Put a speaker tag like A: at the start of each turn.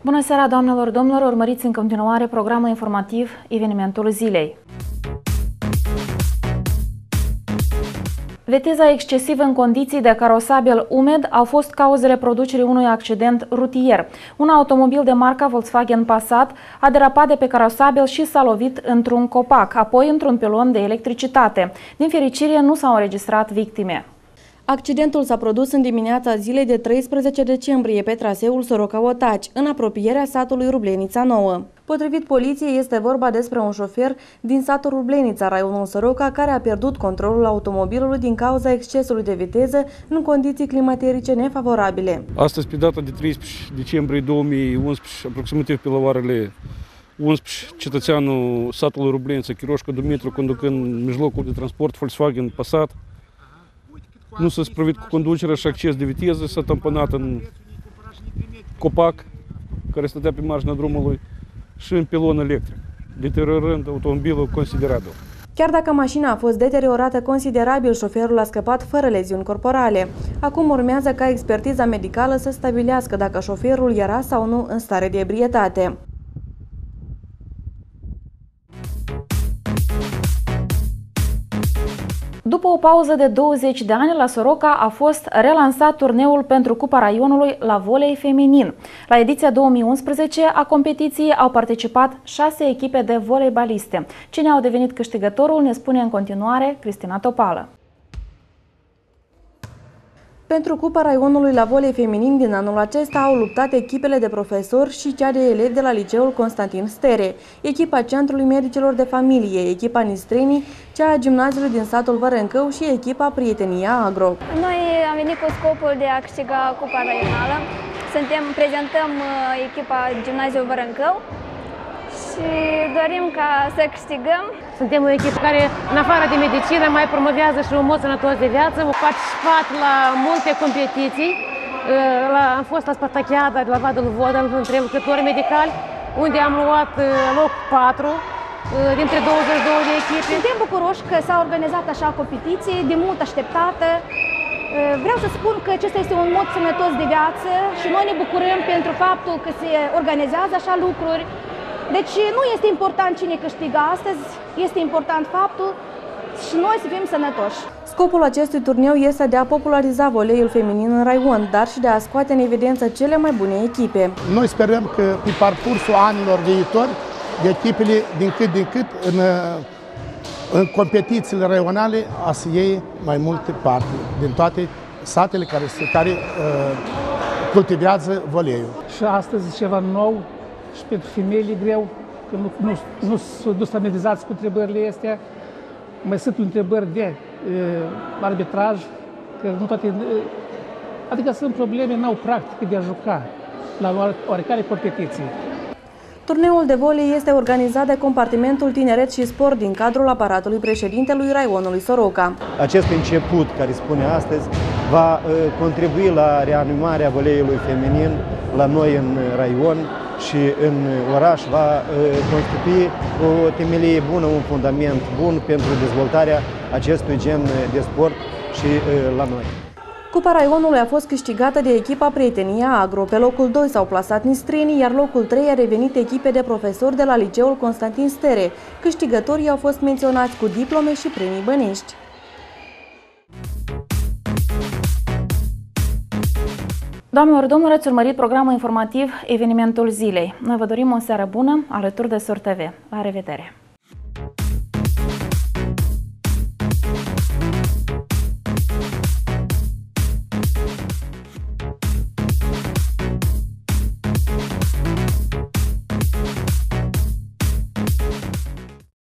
A: Bună seara, doamnelor, domnilor! Urmăriți în continuare programul informativ Evenimentul Zilei. Viteza excesivă în condiții de carosabil umed au fost cauzele producerii unui accident rutier. Un automobil de marca Volkswagen Passat a derapat de pe carosabil și s-a lovit într-un copac, apoi într-un pilon de electricitate. Din fericire, nu s-au înregistrat victime. Accidentul s-a produs în dimineața zilei de 13 decembrie pe traseul Soroca-Otaci, în apropierea satului Rublenița Nouă. Potrivit poliției, este vorba despre un șofer din satul Rublenița, raionul Soroca, care a pierdut controlul automobilului din cauza excesului de viteză în condiții climaterice nefavorabile.
B: Astăzi, pe data de 13 decembrie 2011, aproximativ pe la orele 11, cetățeanul satului Rublenița, Chiroșca Dumitru, conducând mijlocul de transport Volkswagen Passat, nu s-a spravit cu conducerea și acces de viteză, s-a tamponat în copac care stătea pe marginea drumului și în pilon electric, deteriorând automobilul considerabil.
A: Chiar dacă mașina a fost deteriorată considerabil, șoferul a scăpat fără leziuni corporale. Acum urmează ca expertiza medicală să stabilească dacă șoferul era sau nu în stare de ebrietate. După o pauză de 20 de ani, la Soroca a fost relansat turneul pentru Cupa Raionului la volei feminin. La ediția 2011 a competiției au participat 6 echipe de voleibaliste. Cine au devenit câștigătorul ne spune în continuare Cristina Topală. Pentru Cupa Raionului la volei feminin din anul acesta au luptat echipele de profesori și cea de elevi de la Liceul Constantin Stere, echipa Centrului Medicilor de Familie, echipa Nistrenii, cea a gimnaziului din satul Vărâncău și echipa Prietenia Agro.
C: Noi am venit cu scopul de a câștiga Cupa Raională. Prezentăm echipa Gimnaziul Vărâncău și dorim ca să câștigăm.
D: Suntem o echipă care, în afară de medicină, mai promovează și un mod sănătos de viață. Am participat la multe competiții. Am fost la Spartachiada de la Vadul Vodă, între lucrători medicali, unde am luat loc 4 dintre 22 de echipe.
C: Suntem bucuroși că s-a organizat așa competiție, de mult așteptată. Vreau să spun că acesta este un mod sănătos de viață și noi ne bucurăm pentru faptul că se organizează așa lucruri. Deci nu este important cine câștigă astăzi, este important faptul și noi să fim sănătoși.
A: Scopul acestui turneu este de a populariza voleiul feminin în raion, dar și de a scoate în evidență cele mai bune echipe.
E: Noi sperăm că pe parcursul anilor viitori, echipele din cât în competițiile raionale a să iei mai multe parte din toate satele care cultivează voleiul.
F: Și astăzi ceva nou. Și pentru femeile greu, că nu s-au dus familiarizați cu întrebările astea. Mai sunt întrebări de arbitraj, că nu toate, adică sunt probleme, n-au practică de a juca la oricare competiție.
A: Turneul de volei este organizat de Compartimentul Tineret și Sport din cadrul aparatului președintelui raionului Soroca.
G: Acest început, care spune astăzi, va contribui la reanimarea voleiului feminin la noi în raion și în oraș, va constitui o temelie bună, un fundament bun pentru dezvoltarea acestui gen de sport și la noi.
A: Cupa Raionului a fost câștigată de echipa Prietenia Agro. Pe locul 2 s-au plasat Nistrenii, iar locul 3 a revenit echipe de profesori de la Liceul Constantin Stere. Câștigătorii au fost menționați cu diplome și premii bănești. Doamnelor, domnilor, ați urmărit programul informativ Evenimentul Zilei. Noi vă dorim o seară bună alături de SOR TV. La revedere!